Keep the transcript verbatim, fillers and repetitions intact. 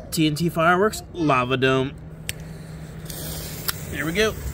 T N T Fireworks Lava Dome. Here we go.